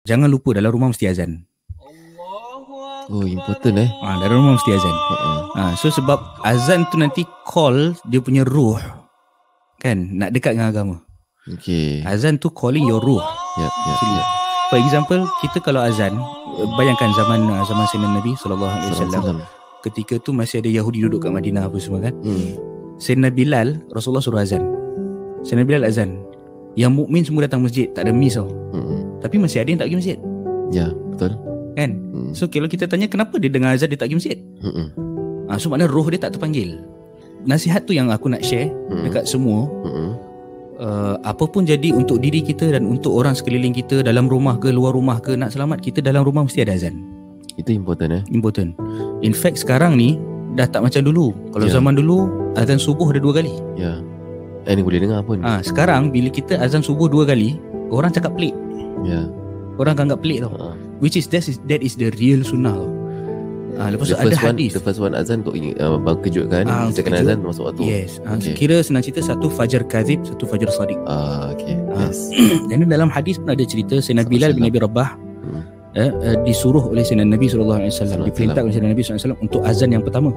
Jangan lupa dalam rumah mesti azan. Oh, important Dalam rumah mesti azan. So sebab azan tu nanti call dia punya ruh, kan, nak dekat dengan agama. Okay. Azan tu calling your ruh. Yep. For example, kita kalau azan, bayangkan zaman Sayyidina Nabi SAW, ketika tu masih ada Yahudi duduk kat Madinah apa semua kan. Sayyidina Bilal, Rasulullah suruh azan. Sayyidina Bilal azan. Yang mukmin semua datang masjid, tak ada miss tau. Tapi masih ada yang tak pergi masjid. Ya, betul. Kan? So kalau kita tanya kenapa dia dengar azan dia tak pergi masjid, so maknanya roh dia tak terpanggil. Nasihat tu yang aku nak share dekat semua. Apa pun jadi untuk diri kita dan untuk orang sekeliling kita, dalam rumah ke luar rumah ke, nak selamat kita dalam rumah mesti ada azan. Itu important Important. In fact sekarang ni dah tak macam dulu. Kalau zaman dulu azan subuh ada 2 kali. Ya. Ni boleh dengar pun. Sekarang bila kita azan subuh 2 kali, orang cakap pelik. Ya. Orang akan anggap pelik tau. Which is that is the real sunnah. Lepas tu ada hadis. The first one azan untuk bang kejutkan. Second azan masuk waktu. Yes. Kira senang cerita, satu fajar kadzib, satu fajar sadiq. Okay. Yes. Dan dalam hadis pun ada cerita Sayyidina Bilal bin Abi Rabah disuruh oleh Sayyidina Nabi SAW, diperintah oleh Sayyidina Nabi SAW untuk azan yang pertama.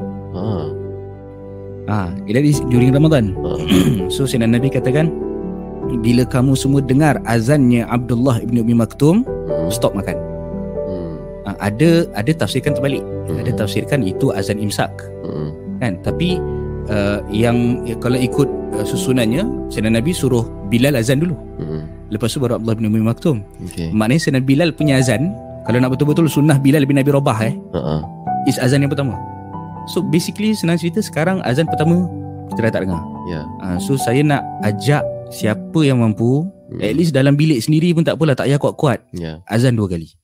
That is during Ramadan. So Sayyidina Nabi katakan, bila kamu semua dengar azannya Abdullah ibn Umi Maktum, stop makan. Ada tafsirkan terbalik. Ada tafsirkan itu azan imsak. Kan? Tapi yang kalau ikut susunannya, Sayyidina Nabi suruh Bilal azan dulu. Lepas tu baru Abdullah bin Umi Maktum. Maknanya Sayyidina Bilal punya azan, kalau nak betul-betul sunnah Bilal bin Abi Rabah is azan yang pertama. So basically senang cerita, sekarang azan pertama kita dah tak dengar. So saya nak ajak siapa yang mampu, at least dalam bilik sendiri pun tak apalah, tak payah kuat-kuat, azan 2 kali.